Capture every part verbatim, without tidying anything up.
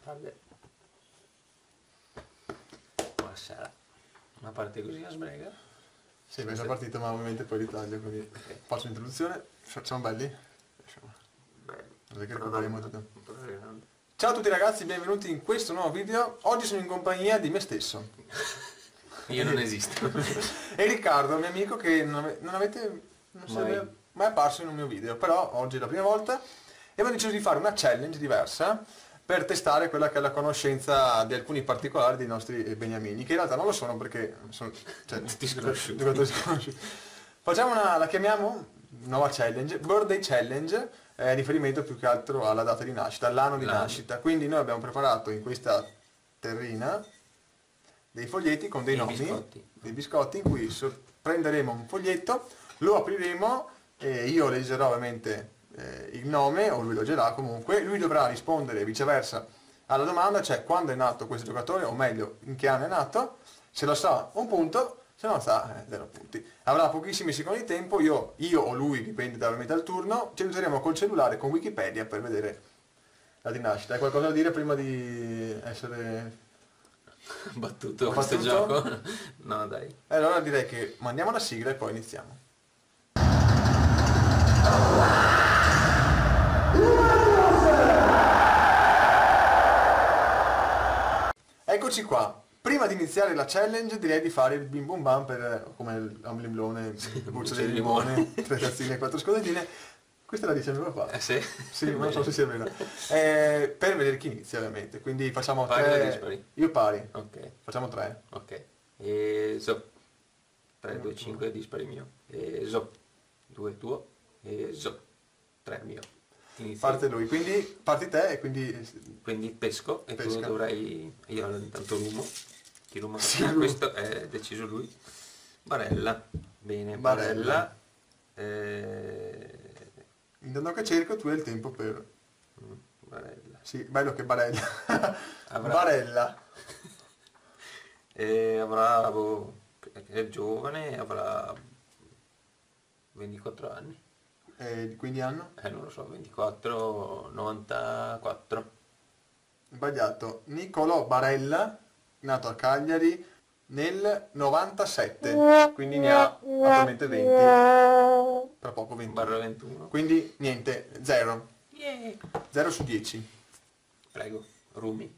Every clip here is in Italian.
Salve. Buonasera. Una parte così a sbrega? Sì, questa partita ma ovviamente poi ritaglio, quindi okay. Faccio l'introduzione. Siamo belli? Belli. Non è che recuperiamo tutto. Belli. Ciao a tutti ragazzi, benvenuti in questo nuovo video. Oggi sono in compagnia di me stesso. Io non esisto. E Riccardo, mio amico, che non, ave non avete non mai. È mai apparso in un mio video, però oggi è la prima volta e abbiamo deciso di fare una challenge diversa per testare quella che è la conoscenza di alcuni particolari dei nostri beniamini, che in realtà non lo sono perché sono cioè, tutti sconosciuti. sconosciuti. Facciamo una, la chiamiamo nuova challenge, birthday challenge, eh, riferimento più che altro alla data di nascita, all'anno di nascita. Quindi noi abbiamo preparato in questa terrina dei foglietti con dei, dei nomi, biscotti. dei biscotti, in cui prenderemo un foglietto, lo apriremo e io leggerò ovviamente eh, il nome, o lui lo leggerà comunque, lui dovrà rispondere viceversa alla domanda, cioè quando è nato questo giocatore, o meglio in che anno è nato. Se lo sa un punto, se non lo sa eh, zero punti. Avrà pochissimi secondi di tempo, io, io o lui, dipende ovviamente dal turno, ci aiuteremo col cellulare, con Wikipedia per vedere la di nascita. Hai qualcosa da dire prima di essere battuto Ho questo battuto? gioco? No dai. Allora direi che mandiamo la sigla e poi iniziamo. Eccoci qua. Prima di iniziare la challenge direi di fare il bim bum bam per come il limone, buccia del limone, tre tazzine e quattro scodellini. Questa la dice mio papà. Eh sì? Sì, non so se sia vero. Eh, per vedere chi inizia ovviamente. Quindi facciamo pari tre. O dispari? Io pari. Ok. Facciamo tre. Ok. E zo. tre, due, cinque, dispari mio. E zo. due tuo. E zo. tre mio. Inizia. Parte lui, quindi parti te e quindi... Quindi pesco e pesca. Tu dovrai... Io intanto rumo. Ti rumo. Sì, ah, questo è deciso lui. Barella. Bene, barella. barella. Eh... Intanto che cerco tu hai il tempo per... Mm, barella. Sì, bello che barella. Avrà... Barella. E avrà... Boh, è giovane, avrà ventiquattro anni. E quindi anno? Eh non lo so, ventiquattro, novantaquattro. Sbagliato. Nicolò Barella, nato a Cagliari nel novantasette, quindi ne ha attualmente venti. Tra poco ventuno. Barra ventuno. Quindi niente, zero. Yeah. zero su dieci. Prego, Rumi.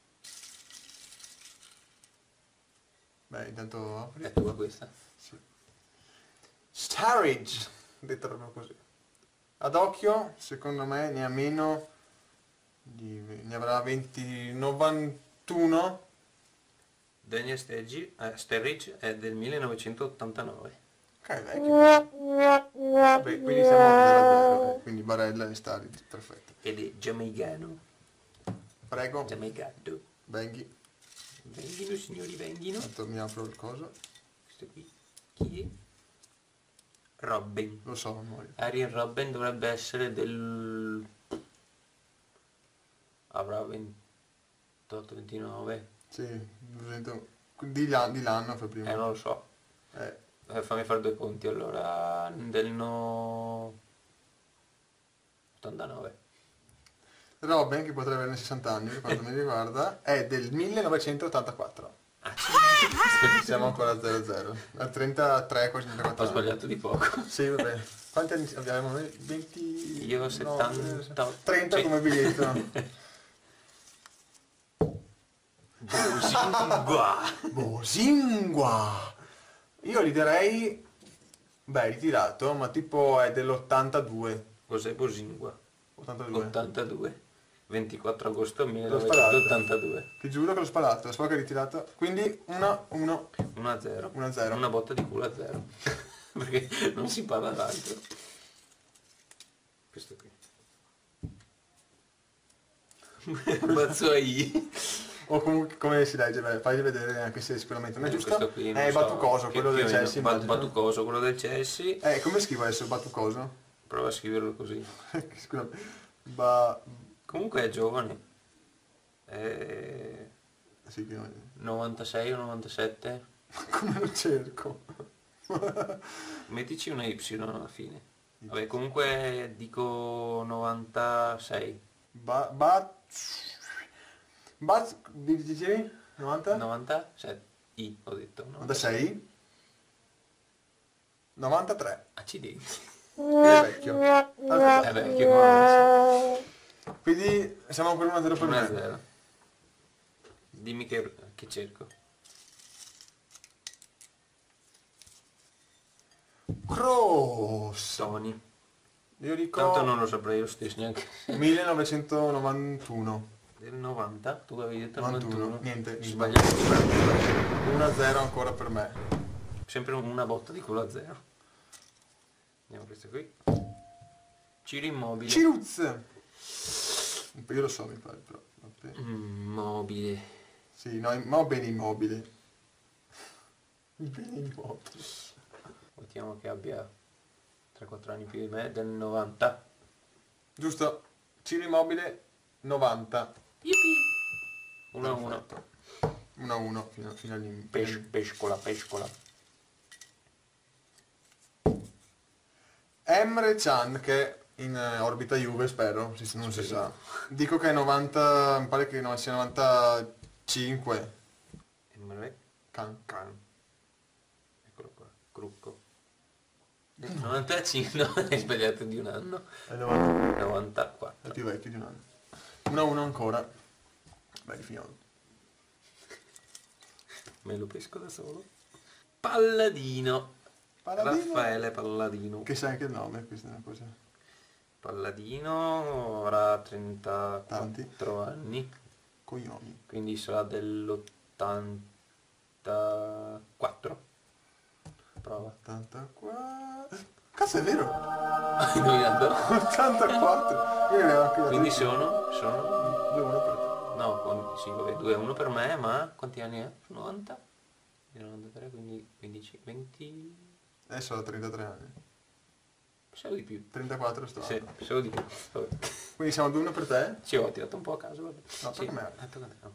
Beh, intanto apri. È tua questa? Sì. Sturridge, detto proprio così. Ad occhio, secondo me, ne ha meno di... ne avrà venti, novantuno. Daniel Sturridge, eh, Sturridge è del millenovecentottantanove. Ok, vecchio. Vabbè, quindi siamo zero a zero, eh, quindi Barella e Sturridge, perfetto. Ed è giamaicano. Prego. Giamaicano. Venghi. Venghino, signori, venghino. Tanto mi apro il coso. Questo qui. Chi è? Robben. Lo so, amore. Arjen Robben dovrebbe essere del... avrà ventotto ventinove. Sì, di l'anno per prima. Eh, non lo so. Eh. Eh, fammi fare due conti, allora... del no... ottantanove. Robben, che potrebbe averne sessanta anni, per quanto mi riguarda, è del millenovecentottantaquattro. Ah, siamo ancora a zero a zero. Al trentatré, così trentaquattro. Ho sbagliato di poco. Sì, vabbè. Quanti anni abbiamo? venti... Io settanta... trenta come biglietto. Bosingua. Bosingua. Io gli direi... beh, ritirato, ma tipo è dell'ottantadue. Cos'è Bosingua? ottantadue. ottantadue. ventiquattro agosto millenovecentottantadue. Ti giuro che l'ho sparato, so che è ritirato. Quindi uno, uno. uno a zero. uno a zero. Una botta di culo a zero. Perché non si parla d'altro. Questo qui. Bazzoi. O comunque come si legge, beh, fai vedere anche se sicuramente non è eh, giusto. Qui, è so, Batucoso, quello del Chelsea. Bat Batucoso, quello del Chelsea. Eh, come scrivo adesso Batucoso? Prova a scriverlo così. Scusa. Ba... Comunque è giovane. È... Sì, che... novantasei o novantasette. Come lo cerco? Mettici una Y alla fine. Vabbè, comunque dico novantasei. Ba... ba... Baz, dicevi? novanta? novantasette. I, ho detto. novantasei? novantatré. Accidenti. È vecchio. È vecchio, come Quindi siamo ancora uno a zero per uno a me. zero. Dimmi che, che cerco. Cross. Tony. Io dico Tanto non lo saprei io stesso neanche. millenovecentonovantuno. Del novanta? Tu avevi detto novantuno. novantuno. Niente, Sbagliato. uno a zero ancora per me. Sempre una botta di culo a zero. Andiamo a questa qui. Ciro Immobile. Ciruz. Io lo so, mi pare, però. Vabbè. Immobile. Sì, no, ma bene immobile. Bene immobile. Mettiamo che abbia tre quattro anni più di me, del novanta. Giusto. Ciro Immobile novanta. uno a uno. uno a uno fino, fino all'in... Pes- pescola, pescola. Emre Can, che è in eh, orbita Juve, spero, si- non si sa. Dico che è novanta, mi pare che no, sia novantacinque. Il numero è Can. Can. Eccolo qua, Crucco. novantacinque, no, hai sbagliato di un anno. È novanta. È novantaquattro. più vecchio di un anno. uno a uno ancora. Beh, finiamo. Me lo pesco da solo. Palladino. Palladino. Raffaele Palladino. Che sai anche il nome, questa è una cosa. Palladino avrà trentaquattro anni, Cognomi. quindi sarà dell'ottantaquattro. Prova. ottantaquattro. Cazzo, è vero! Hai indovinato? ottantaquattro. Io ne avevo anche dato Quindi uno. sono, sono, due a uno per te. no, con, sì, vabbè, due a uno per me, ma quanti anni è? novanta? novantatré, quindi quindici, venti, Adesso ho trentatré anni. pensavo di più. trentaquattro sto. Sì, pensavo di più. Vabbè. Quindi siamo due a uno per te? Sì, ho tirato un po' a caso, vabbè. No, Sì, tocca a me. ah, tocca a te, no.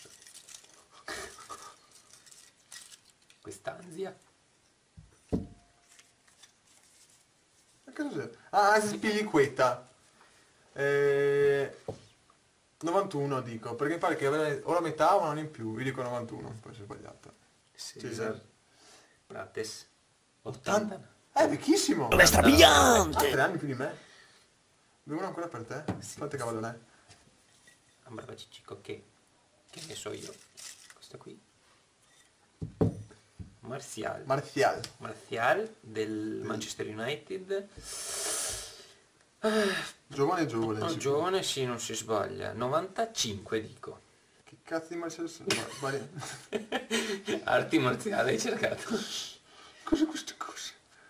Quest'ansia. Ma che cos'è? Ah, Spiliqueta. Eh, novantuno dico, perché mi pare che aveva o la metà o un anno in più. Io dico novantuno, poi sono sbagliato. Cesar Prates. ottanta. ottanta. Eh, vecchissimo! È strabiliante! Ha tre anni più di me. Due uno ancora per te? Sì. Quante cavolo ne è? Ah, brava Ciccico, che, che ne so io. Questo qui. Martial. Marzial. Martial del Manchester United. Giovane giovane. No, sicuro. giovane, sì, non si sbaglia. novantacinque dico. Che cazzo di Marzial sono? Ma- sbaglia. Arti marziali hai cercato. Cos'è questa cosa?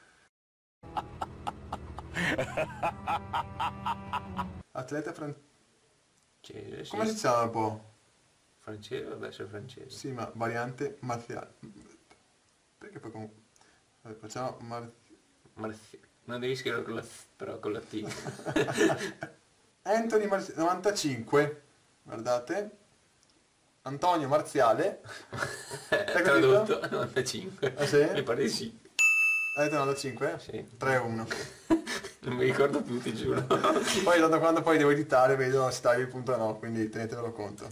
Atleta francese. Francese, sì. Come si chiama un po'? Francese, vabbè, sei francese. Sì, ma variante marziale. Perché poi comunque... Vabbè, facciamo mar... Marzi- Non devi scrivere con la F, però con la T. Anthony Marziale, novantacinque. Guardate. Antonio Marziale. Hai capito? Tradotto, novantacinque. Ah, sì? Mi pare di sì. Hai detto novantacinque? Sì. tre a uno. Non mi ricordo più, ti giuro. Poi tanto quando poi devo editare vedo se tagli il punto o no, quindi tenetevelo conto.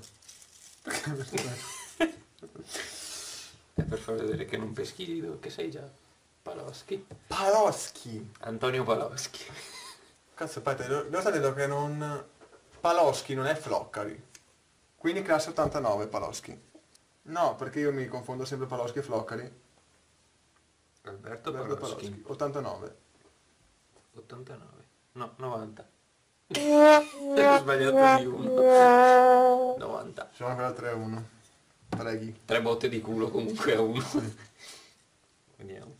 È per far vedere che non peschi, do- che sei già. Paloschi. Paloschi. Antonio Paloschi. Cazzo, aspetta, devo devo sapere che non... Paloschi non è Floccari. Quindi classe ottantanove Paloschi. No, perché io mi confondo sempre Paloschi e Floccari. Alberto Alberto Paloschi. ottantanove. ottantanove. No, novanta. Ho sbagliato di uno. novanta. Siamo ancora tre a uno. Preghi. Tre botte di culo comunque a uno. Vediamo.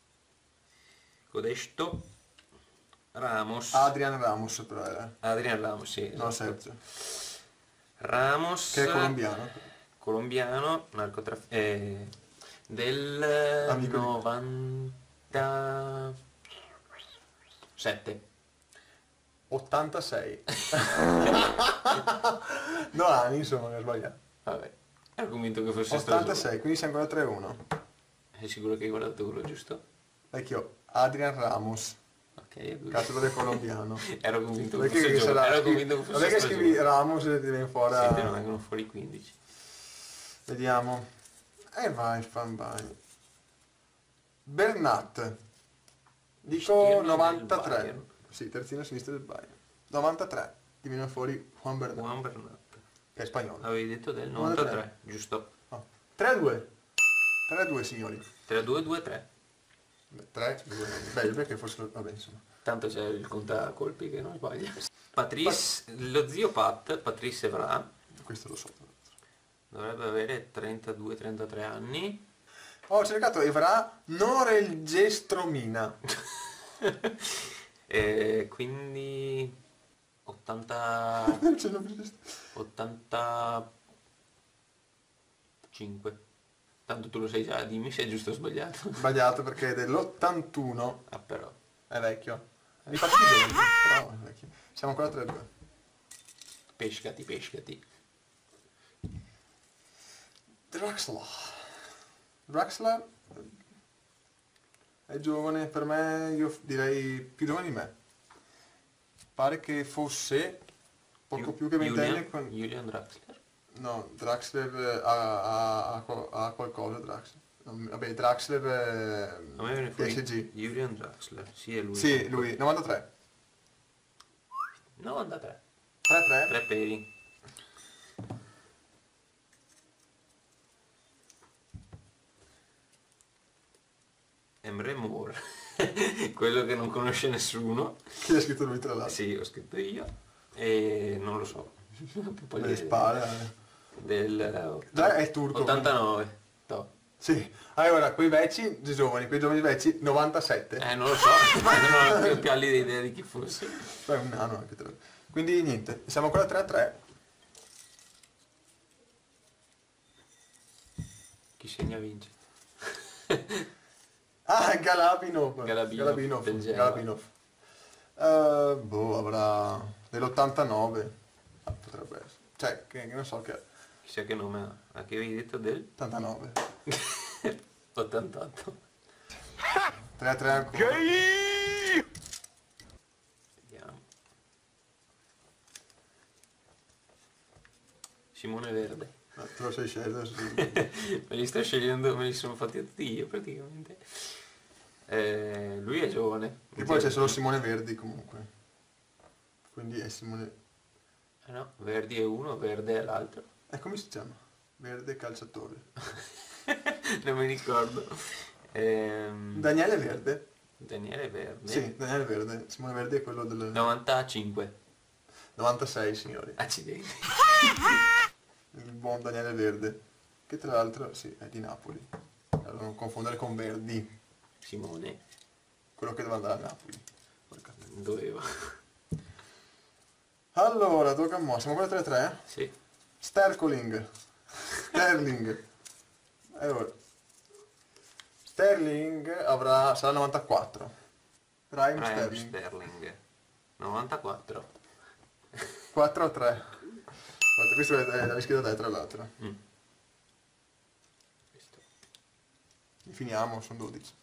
Codesto. Ramos. Adrian Ramos però era. Adrian Ramos, sì. No, esatto. Sergio. Ramos. Che è colombiano. Colombiano, narcotraf- eh, del Amico di- novantasette. ottantasei. No anni, insomma, mi ho sbagliato. Vabbè, ero convinto che fosse stato ottantasei, quindi siamo ancora tre a uno. Sei sicuro che hai guardato quello giusto? Vecchio, Adrian Ramos. Ok, due. Calciatore colombiano. Ero convinto che Perché fosse che giovane. sarà? Ero Scrivi- convinto che fosse non è che stagione. scrivi Ramos e ti viene fuori. Sì, te ne vengono fuori quindici. Vediamo. E vai, fan vai. Bernat. Dico Stirling del novantatré. Bayern. Sì, terzino a sinistra del Bayern. novantatré. Ti viene fuori Juan Bernat, Juan Bernat. che è spagnolo. Avevi detto del novantatré. novantatré, giusto? No. tre a due. tre a due, signori. tre due due tre. tre due. Beh, perché forse... Vabbè, insomma. Tanto c'è il contacolpi che non sbaglia. Patrice, lo zio Pat, Patrice Evra, Questo lo so. tra l'altro. dovrebbe avere trentadue trentatré anni. Ho cercato Evra Norelgestromina. E quindi ottanta C'è il nome giusto. ottantacinque. Tanto tu lo sai già, dimmi se è giusto o sbagliato. Sbagliato perché è dell'ottantuno. Ah però. È vecchio. È infatti giovane, però è vecchio. Siamo ancora tre a due. Pescati, pescati. Draxler. Draxler è giovane, per me, io direi più giovane di me. Pare che fosse poco più che ventenne. Julian, Con... Julian Draxler. No, Draxler eh, ha, ha, ha, ha qualcosa, Draxler. Non- Vabbè, Draxler A me viene è fuori P S G. Julian Draxler. Sì, è lui. Sì, lui, novantatré. novantatré. tre a tre. Tre peri. Emre Moore. Quello che non conosce nessuno. Chi ha scritto lui tra l'altro? Sì, ho scritto io. E non lo so. Poi Le spalle. eh. Del Già è turco. ottantanove. To. Sì. Allora, quei vecchi, giovani, quei giovani vecchi, novantasette. Eh, non lo so, ma non ho più pallida idea di chi fosse. Beh, un anno anche te lo- Quindi niente, siamo ancora tre a tre. Chi segna vince. Ah, Galabinov. Galabinov, Galabinov. del Genoa. Galabinov. Eh, boh, avrà dell'ottantanove. Ah, potrebbe essere. Cioè, che, che non so che... Chissà che nome ha. A che avevi detto del ottantanove. ottantotto. tre a tre ancora. Vediamo. Simone Verde. Ah, te lo sei scelto. sì. Me li sto scegliendo, me li sono fatti tutti io praticamente. Eh, lui è giovane. E poi c'è solo Simone Verdi comunque. Quindi è Simone... Eh no, Verdi è uno, Verde è l'altro. E come si chiama? Verde calciatore. Non mi ricordo. Ehm, Daniele Verde? Daniele Verde. Sì, Daniele Verde. Simone Verdi è quello del... novantacinque. novantasei, signori. Accidenti. Il buon Daniele Verde. Che tra l'altro, sì, è di Napoli. Allora non confondere con Verdi. Simone. Quello che deve andare a Napoli. Porca. Doveva. Allora, tocca a mo. Siamo ancora tre a tre? Sì. Sterling. Sterling. Allora. Sterling avrà... sarà novantaquattro. Raheem Raheem Sterling. Sterling. novantaquattro. quattro a tre. Guarda, questo è la scheda a te, tra l'altro. Mm. Questo. Finiamo, sono dodici.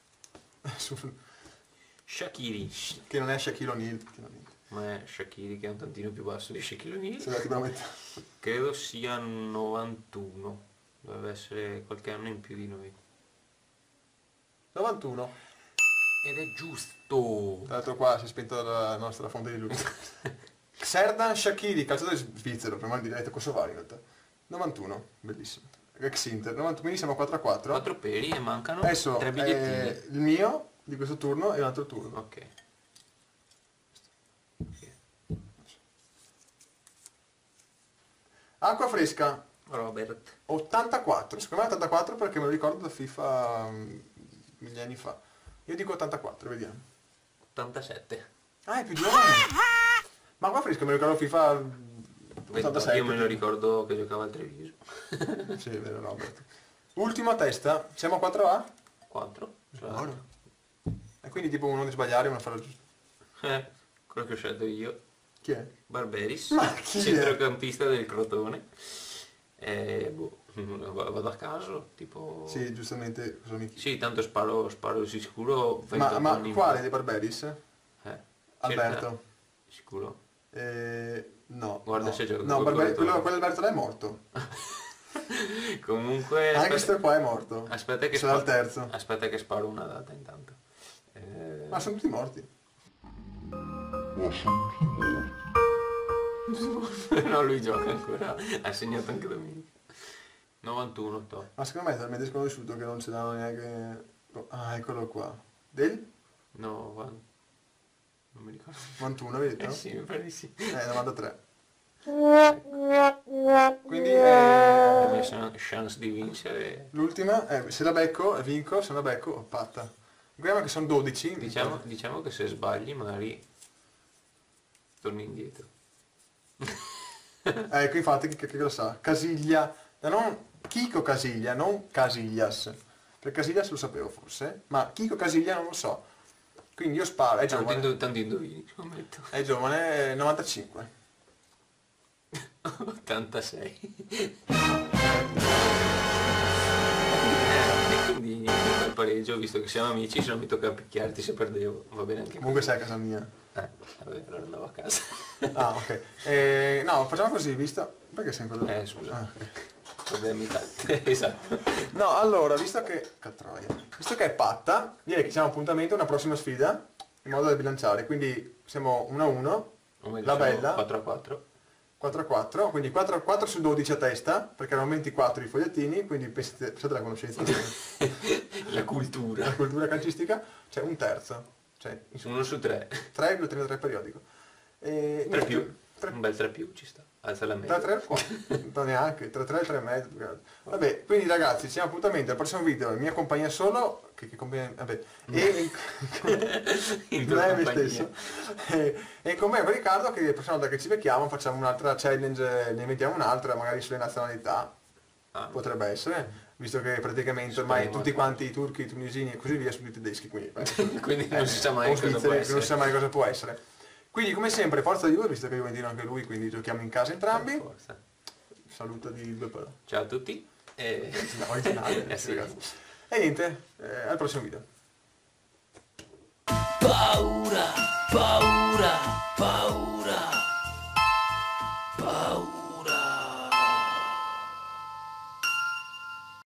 Shaqiri. Che non è Shaquille O'Neal. che non è- Ma è Shaqiri che è un tantino più basso di Shaquille O'Neal. Se la ti prometto. Credo sia novantuno. Dovrebbe essere qualche anno in più di noi. novantuno. Ed è giusto. Tra l'altro qua si è spenta la nostra fonte di luce. Xherdan Shaqiri, calciatore svizzero, prima di detto kosovari in realtà. novantuno, bellissimo. Ex Inter, novantuno, quindi siamo quattro a quattro. Quattro peri e mancano Adesso tre bigliettini. eh, il mio di questo turno e l'altro turno. Ok. Acqua fresca, Robert. ottantaquattro. Secondo me ottantaquattro perché me lo ricordo da FIFA mm, mille anni fa. Io dico ottantaquattro, vediamo. ottantasette. Ah, è più giovane. Ma acqua fresca me lo ricordo FIFA ottantasei. Io me lo ricordo che giocava al Treviso. Sì, è vero, Robert. Ultima testa, siamo a quattro a? quattro. Buono. E quindi tipo uno di sbagliare e uno farà giusto. Eh, quello che ho scelto io. Chi è? Barberis. Ma chi è? Centrocampista del Crotone. E boh, vado a caso, tipo... Sì, giustamente cosa mi chiedi? Sì, tanto sparo, sparo di sicuro Ma, ventotto ma anni in quale più. dei Barberis? Alberto. Sicuro? Eh, no. Guarda no. se gioca No, col Barbe- correttore. quello, quello Alberto là è morto. Comunque... Anche aspetta- questo qua è morto. Aspetta che, Sarà il spa- terzo. aspetta che sparo una data intanto. Eh, Ma sono tutti morti. no, lui gioca ancora. Ha segnato anche Domenico. novantuno, to. Ma secondo me è talmente sconosciuto che non ce l'hanno neanche... Ah, eccolo qua. Del No, va- non mi ricordo. novantuno, vedi? Eh No? sì, mi pare di sì. Eh, novantatré. Quindi La eh, mia chan- chance di vincere... l'ultima, eh, se la becco e vinco, se non la becco, oh, patta. Guardiamo che sono dodici. Diciamo, diciamo che se sbagli magari torni indietro. Ecco, infatti, che, che lo sa? Casiglia, eh, non Chico Casiglia, non Casillas. Per Casillas lo sapevo forse, ma Chico Casiglia non lo so. Quindi io sparo, è Tanti, giovane, indo- tanti indovini, scommetto. è giovane, novantacinque. ottantasei. E quindi niente, il pareggio, visto che siamo amici, se non mi tocca picchiarti se perdevo, va bene anche Comunque sei a casa mia. Eh, vabbè, allora andavo a casa. Ah, ok. Eh, no, facciamo così, visto... Perché sei in quello? Eh, scusa. Ah, ok. Problemi tanti. Esatto. No, allora, visto che... Catroia. Visto che è patta, direi che siamo appuntamento a una prossima sfida, in modo da bilanciare. Quindi siamo uno a uno, O meglio, la sono bella, quattro a quattro. quattro a quattro, quindi quattro a quattro su dodici a testa, perché erano ventiquattro i fogliettini, quindi pensate, pensate alla conoscenza, La cultura. la cultura calcistica, c'è un terzo, cioè Uno su tre. tre più trentatré periodico. E, tre niente, più. tre- Un bel tre più ci sta. Alza la tre media. tre non neanche, tre tre, tre e mezzo. più che altro. Vabbè, quindi ragazzi, ci siamo appuntamento al prossimo video, in mia compagnia solo, che, che compagnia, vabbè, e In in tua me compagnia. stesso. E, e con me con Riccardo, che la prossima volta che ci becchiamo facciamo un'altra challenge, ne inventiamo un'altra, magari sulle nazionalità, Ah, potrebbe essere, visto che praticamente ormai Speriamo. tutti quanti i turchi, i tunisini e così via sono tutti tedeschi, quindi quindi non si sa mai o cosa può svizzeri, non essere. si sa mai cosa può essere. Quindi come sempre forza di due, visto che è juventino anche lui, quindi giochiamo in casa entrambi. Forza. Saluta di due parole. Ciao a tutti. E... No, originale, Eh sì. ragazzi. E niente, eh, al prossimo video. Paura, paura, paura.